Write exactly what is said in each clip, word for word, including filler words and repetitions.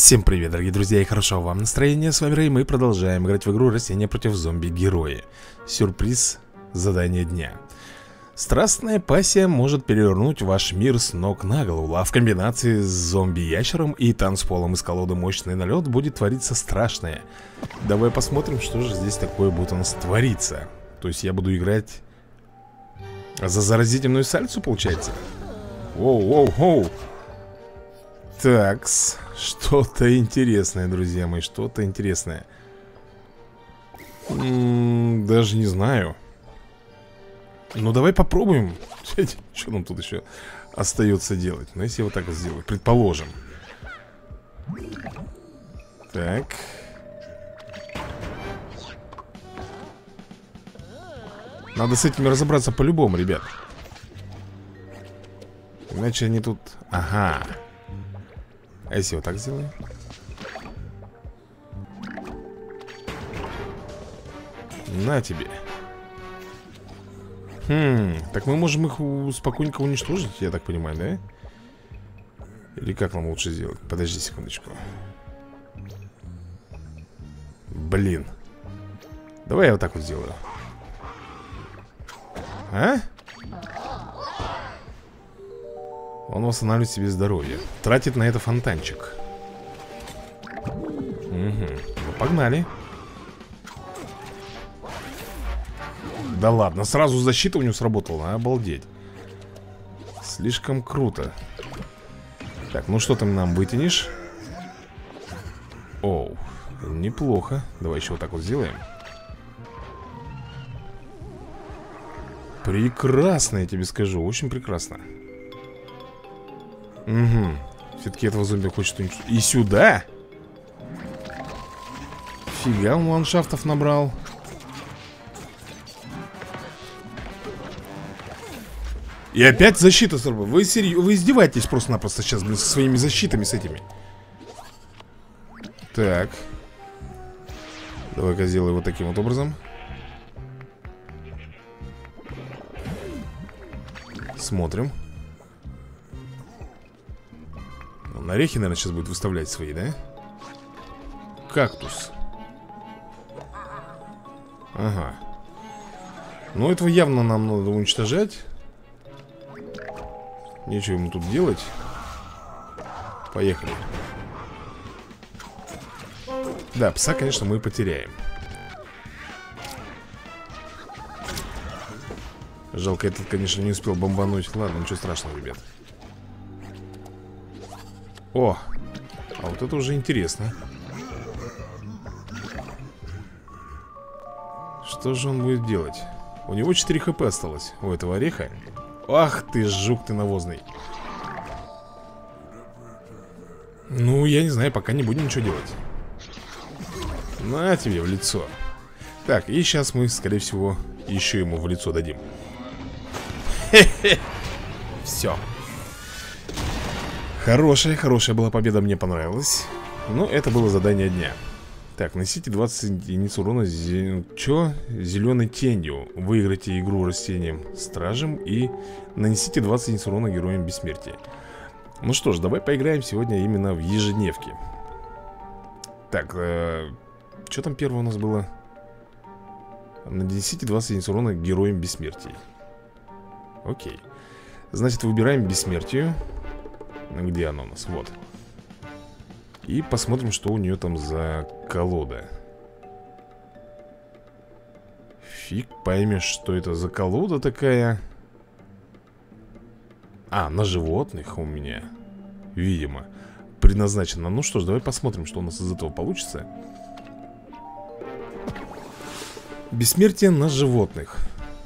Всем привет, дорогие друзья, и хорошего вам настроения. С вами Рэй, мы продолжаем играть в игру «Растения против зомби-герои». Сюрприз задания дня. Страстная пассия может перевернуть ваш мир с ног на голову, а в комбинации с зомби-ящером и танцполом из колоды «Мощный налет» будет твориться страшное. Давай посмотрим, что же здесь такое будет у нас твориться. То есть я буду играть за заразительную сальцу, получается? Воу-воу-воу. Такс, что-то интересное, друзья мои, что-то интересное. М-м, даже не знаю. Ну, давай попробуем. Что нам тут еще остается делать? Ну, если я вот так вот сделаю, предположим. Так. Надо с этими разобраться по-любому, ребят. Иначе они тут... Ага. А если вот так сделаем? На тебе. Хм, так мы можем их спокойненько уничтожить, я так понимаю, да? Или как нам лучше сделать? Подожди секундочку. Блин. Давай я вот так вот сделаю. А? Он восстанавливает себе здоровье. Тратит на это фонтанчик. Угу. Ну, погнали. Да ладно, сразу защита у него сработала. Обалдеть. Слишком круто. Так, ну что ты нам вытянешь? Оу, неплохо. Давай еще вот так вот сделаем. Прекрасно, я тебе скажу. Очень прекрасно. Угу. Все-таки этого зомби хочет уничтожить. И сюда? Фига он ландшафтов набрал. И опять защита сработала. Вы серьезно? Вы издеваетесь просто-напросто сейчас, блин, со своими защитами, с этими. Так. Давай-ка сделаю вот таким вот образом. Смотрим. Он орехи, наверное, сейчас будет выставлять свои, да? Кактус. Ага. Ну, этого явно нам надо уничтожать. Нечего ему тут делать. Поехали. Да, пса, конечно, мы потеряем. Жалко, этот, конечно, не успел бомбануть. Ладно, ничего страшного, ребят. О, а вот это уже интересно. Что же он будет делать? У него четыре хп осталось, у этого ореха. Ах ты, жук ты навозный. Ну, я не знаю, пока не будем ничего делать. На тебе в лицо. Так, и сейчас мы, скорее всего, еще ему в лицо дадим. Хе-хе. Все. Хорошая, хорошая была победа, мне понравилась. Но это было задание дня. Так, нанесите двадцать единиц урона зе... Чё? Зеленой тенью. Выиграйте игру растением стражем и нанесите двадцать единиц урона героям бессмертия. Ну что ж, давай поиграем сегодня именно в ежедневки. Так, э... что там первое у нас было? Нанесите двадцать единиц урона героям бессмертия. Окей. Значит, выбираем бессмертию. Где она у нас? Вот. И посмотрим, что у нее там за колода. Фиг поймешь, что это за колода такая. А, на животных у меня, видимо, предназначена. Ну что ж, давай посмотрим, что у нас из этого получится. Бессмертие на животных.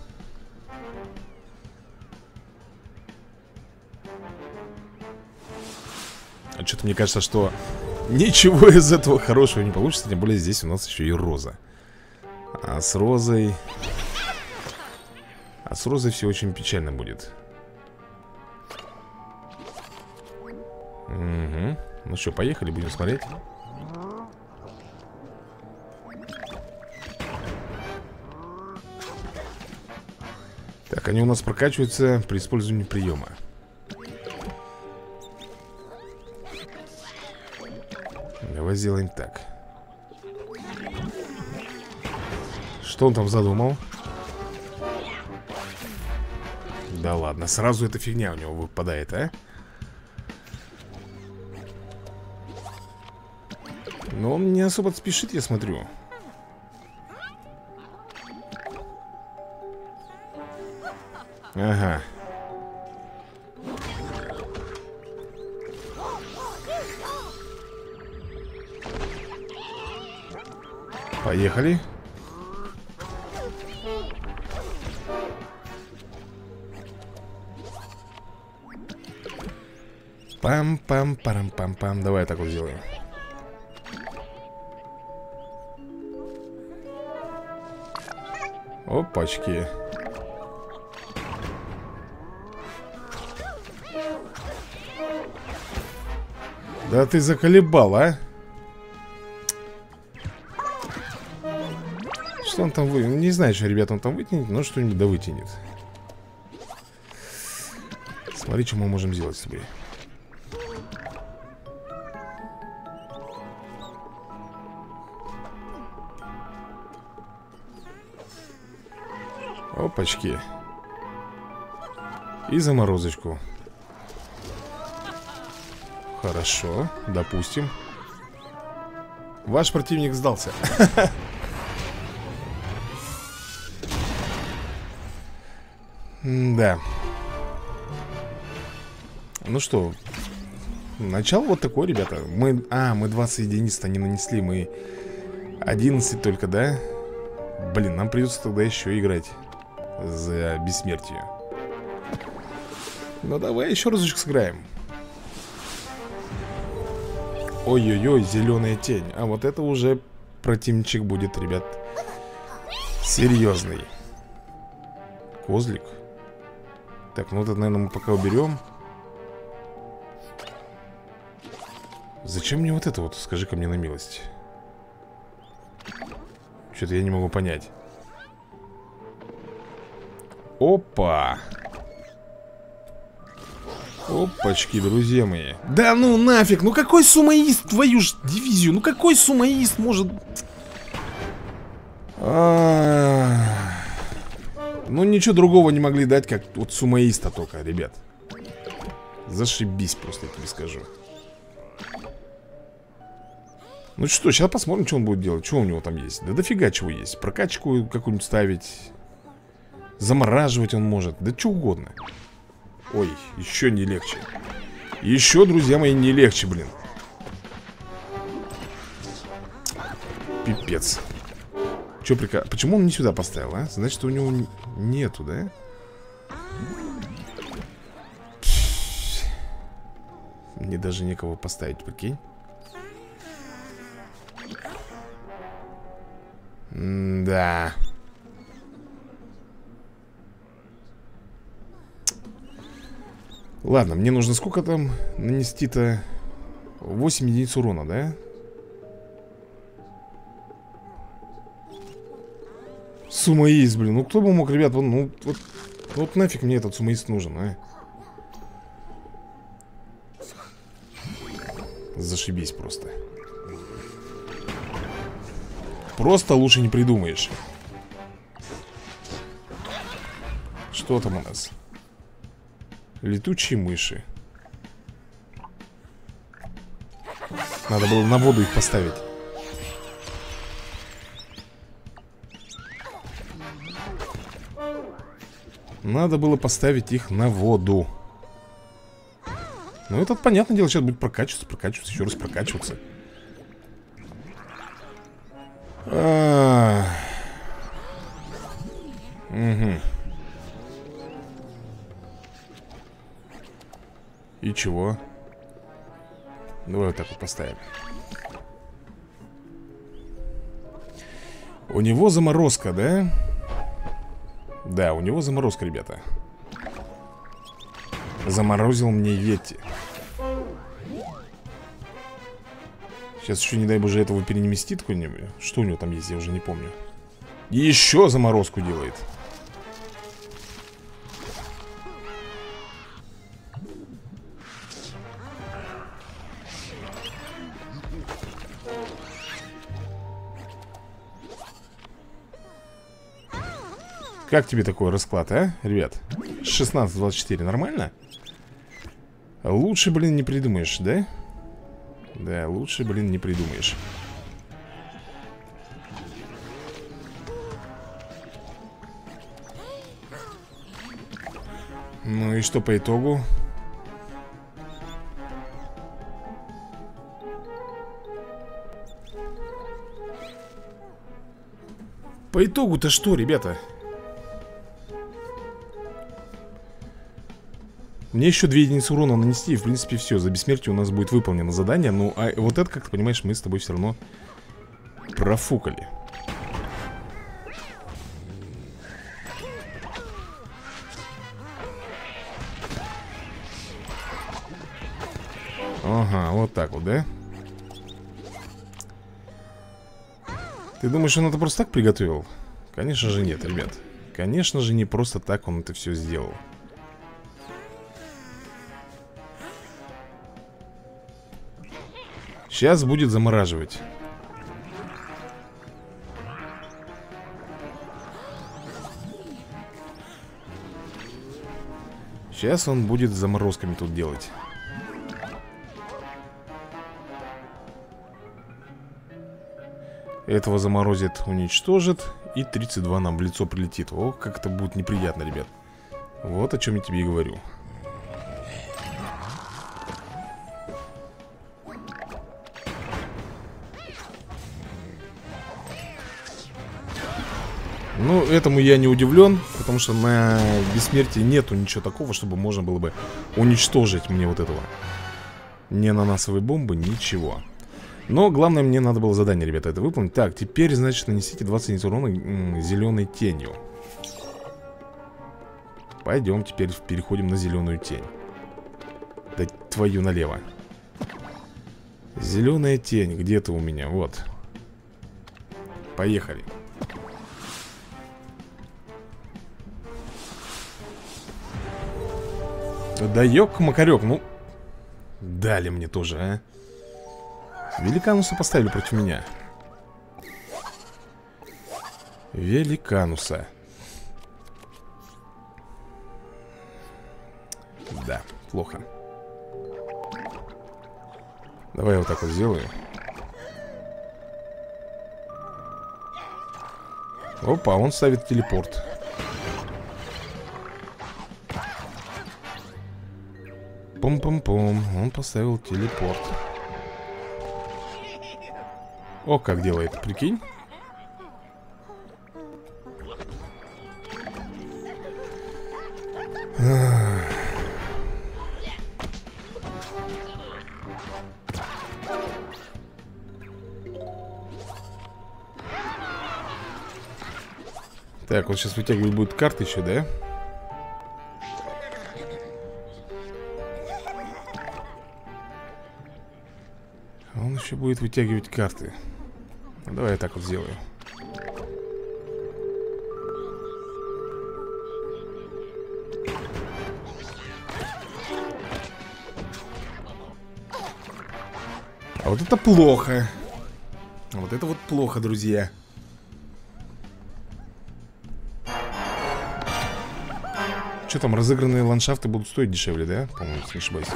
А что-то мне кажется, что ничего из этого хорошего не получится. Тем более здесь у нас еще и роза. А с розой... А с розой все очень печально будет. Угу. Ну что, поехали, будем смотреть. Так, они у нас прокачиваются при использовании приема. давай сделаем так. Что он там задумал? Да ладно, сразу эта фигня у него выпадает, а? Но он не особо спешит, я смотрю. Ага. Поехали. Пам-пам-парам-пам-пам. Давай так вот сделаем. Опачки. Да ты заколебал, а? Что он там вытянет? Не знаю, что, ребята, он там вытянет, но что-нибудь да вытянет. Смотри, что мы можем сделать с тобой. Опачки. И заморозочку. Хорошо, допустим. Ваш противник сдался. Да. Ну что, начало вот такое, ребята. Мы, а, мы двадцать единиц-то не нанесли. Мы одиннадцать только, да? Блин, нам придется тогда еще играть за бессмертие. Ну давай еще разочек сыграем. Ой-ой-ой, зеленая тень. А вот это уже противничек будет, ребят, серьезный. Козлик. Так, ну это, наверное, мы пока уберем. Зачем мне вот это вот? Скажи-ка мне на милость. Что-то я не могу понять. Опа! Опачки, друзья мои. Да ну нафиг, ну какой сумоист, твою ж дивизию. Ну какой сумоист может... А... Ну ничего другого не могли дать, как вот сумоиста только, ребят. Зашибись просто, я тебе скажу. Ну что, сейчас посмотрим, что он будет делать. Что у него там есть? Да дофига чего есть. Прокачку какую-нибудь ставить. Замораживать он может. Да что угодно. Ой, еще не легче. Еще, друзья мои, не легче, блин. Пипец. Че прика... Почему он не сюда поставил, а? Значит, у него нету, да? Мне даже некого поставить, прикинь. М-да. Ладно, мне нужно сколько там нанести-то? восемь единиц урона, да? Сумоист, блин. Ну кто бы мог, ребят, вот, ну вот, вот нафиг мне этот сумоист нужен, а? Зашибись просто. Просто лучше не придумаешь. Что там у нас? Летучие мыши. Надо было на воду их поставить. Надо было поставить их на воду. Ну, это понятное дело, сейчас будет прокачиваться, прокачиваться, еще раз прокачиваться. А-а-а. Угу. И чего? Давай вот так вот поставим. У него заморозка, да? Да, у него заморозка, ребята. Заморозил мне Йети. Сейчас еще, не дай боже, этого перенеместит какой-нибудь. Что у него там есть, я уже не помню. И еще заморозку делает. Как тебе такой расклад, а, ребят? шестнадцать двадцать четыре, нормально? Лучше, блин, не придумаешь, да? Да, лучше, блин, не придумаешь. Ну и что по итогу? По итогу-то что, ребята? Мне еще две единицы урона нанести, и в принципе все. За бессмертие у нас будет выполнено задание. Ну, а вот это, как ты понимаешь, мы с тобой все равно профукали. Ага, вот так вот, да? Ты думаешь, он это просто так приготовил? Конечно же нет, ребят. Конечно же не просто так он это все сделал. Сейчас будет замораживать. Сейчас он будет с заморозками тут делать. Этого заморозит, уничтожит. И тридцать два нам в лицо прилетит. О, как это будет неприятно, ребят. Вот о чем я тебе и говорю. Ну, этому я не удивлен, потому что на бессмертии нету ничего такого, чтобы можно было бы уничтожить мне вот этого. Не ананасовые бомбы, ничего. Но главное, мне надо было задание, ребята, это выполнить. Так, теперь, значит, нанесите двадцать единиц урона зеленой тенью. Пойдем, теперь переходим на зеленую тень. Да твою налево. Зеленая тень, где ты у меня? Вот. Поехали. Да ёк-макарёк, ну. Дали мне тоже, а. Великануса поставили против меня. Великануса. Да, плохо. Давай я вот так вот сделаю. Опа, он ставит телепорт. Пум-пум-пум. Он поставил телепорт. О, как делает, прикинь. Так, он сейчас вытягивать будет карты еще, да? Он еще будет вытягивать карты. Давай я так вот сделаю. А вот это плохо. Вот это вот плохо, друзья. Что там, разыгранные ландшафты будут стоить дешевле, да? По-моему, если не ошибаюсь.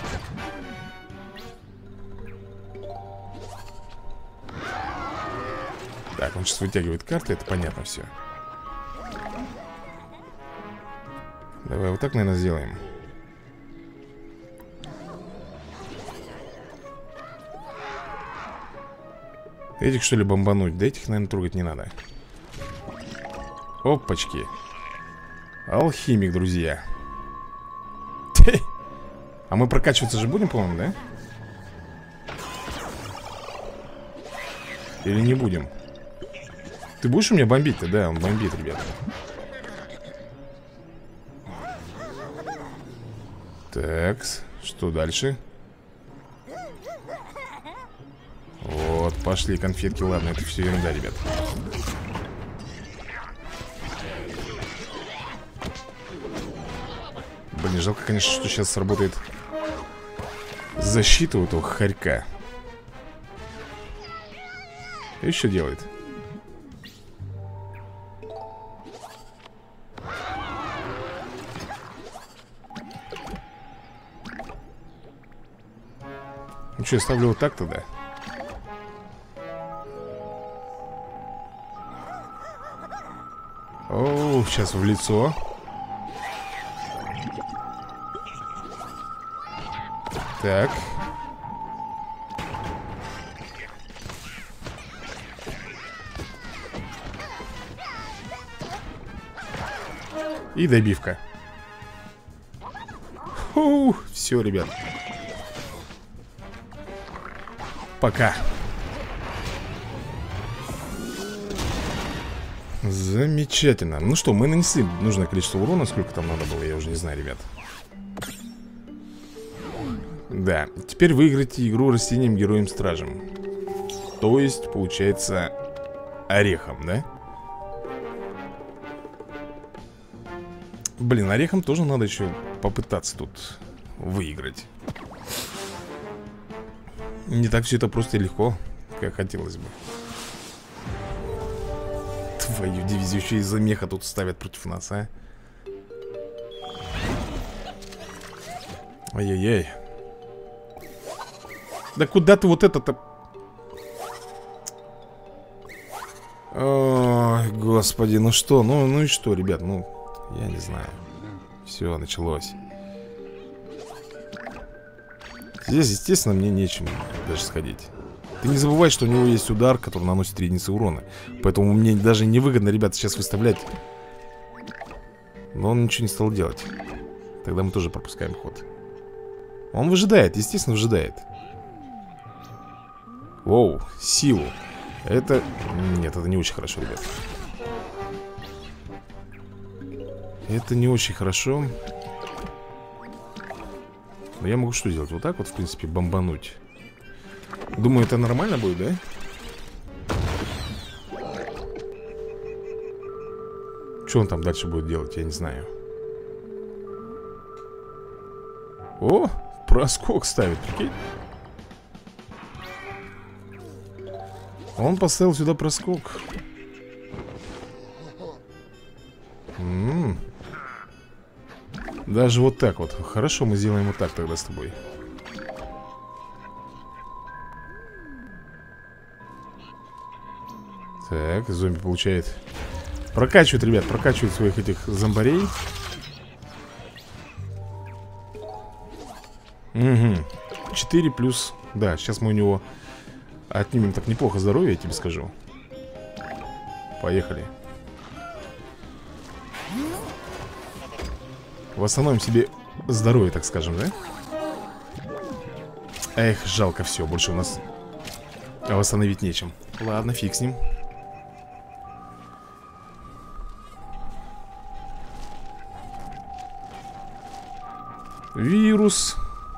Так, он сейчас вытягивает карты, это понятно все. Давай вот так, наверное, сделаем. Этих, что ли, бомбануть? Да этих, наверное, трогать не надо. Опачки. Алхимик, друзья. А мы прокачиваться же будем, по-моему, да? Или не будем? Ты будешь у меня бомбить-то? Да, он бомбит, ребята. Так, что дальше? Вот, пошли конфетки. Ладно, это все ерунда, ребят. Блин, жалко, конечно, что сейчас сработает защита у этого хорька. И что делает? Ну что, я ставлю вот так тогда. О, сейчас в лицо. Так. И добивка. Фу, все, ребят. Пока. Замечательно. Ну что, мы нанесли нужное количество урона. Сколько там надо было, я уже не знаю, ребят. Да, теперь выиграйте игру растением, героем, стражем. То есть, получается, орехом, да? Блин, орехом тоже надо еще попытаться тут выиграть. Не так все это просто и легко, как хотелось бы. Твою дивизию еще из-за меха тут ставят против нас, а? Ай-яй-яй. Да куда ты вот это-то? Ой, господи, ну что, ну, ну и что, ребят, ну, я не знаю. Все, началось. Здесь, естественно, мне нечем даже сходить. Ты не забывай, что у него есть удар, который наносит три единицы урона. Поэтому мне даже невыгодно, ребята, сейчас выставлять. Но он ничего не стал делать. Тогда мы тоже пропускаем ход. Он выжидает, естественно, выжидает. Воу, силу. Это... Нет, это не очень хорошо, ребят. Это не очень хорошо. Но я могу что делать? Вот так вот, в принципе, бомбануть. Думаю, это нормально будет, да? Что он там дальше будет делать, я не знаю. О, проскок ставит, прикинь. Он поставил сюда проскок. М-м-м. Даже вот так вот. Хорошо, мы сделаем вот так тогда с тобой. Так, зомби получает. Прокачивает, ребят, прокачивает своих этих зомбарей. Угу. четыре плюс. Да, сейчас мы у него отнимем так неплохо здоровье, я тебе скажу. Поехали. Восстановим себе здоровье, так скажем, да? Эх, жалко все, больше у нас восстановить нечем. Ладно, фиг с ним. Вирус.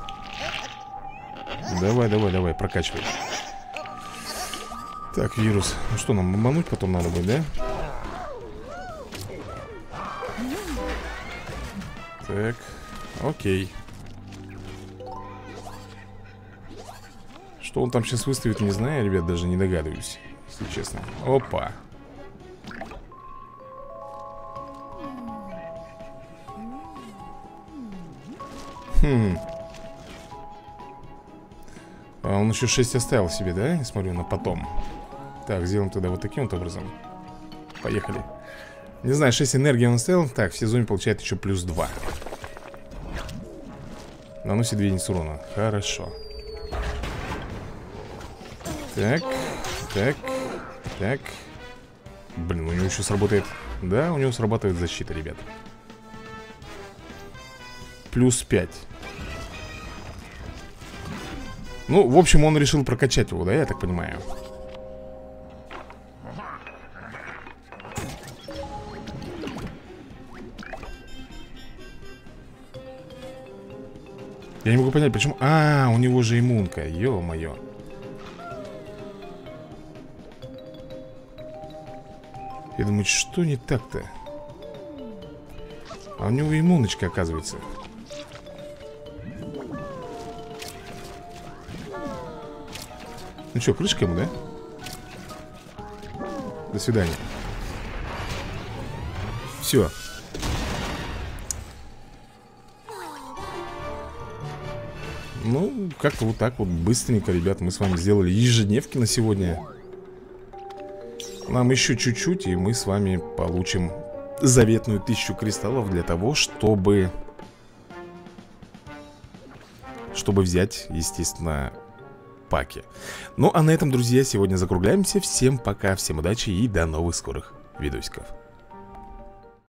Давай, давай, давай, прокачивай. Так, вирус. Ну что, нам бомбануть потом надо будет, да? Так, окей. Что он там сейчас выставит, не знаю, ребят, даже не догадываюсь, если честно. Опа. Хм. А он еще шесть оставил себе, да? Я смотрю на потом. Так, сделаем тогда вот таким вот образом. Поехали. Не знаю, шесть энергии он оставил. Так, все зомби получают еще плюс два. Наносит две единицы урона. Хорошо. Так, так, так. Блин, у него еще сработает. Да, у него срабатывает защита, ребят. Плюс пять. Ну, в общем, он решил прокачать его, да, я так понимаю. Я не могу понять, почему... А, у него же иммунка, ё-моё. Я думаю, что не так-то? А у него иммуночка, оказывается. Ну что, крышка ему, да? До свидания. Все. Ну, как-то вот так вот быстренько, ребят, мы с вами сделали ежедневки на сегодня. Нам еще чуть-чуть, и мы с вами получим заветную тысячу кристаллов для того, чтобы... Чтобы взять, естественно, паки. Ну, а на этом, друзья, сегодня закругляемся. Всем пока, всем удачи и до новых скорых видосиков.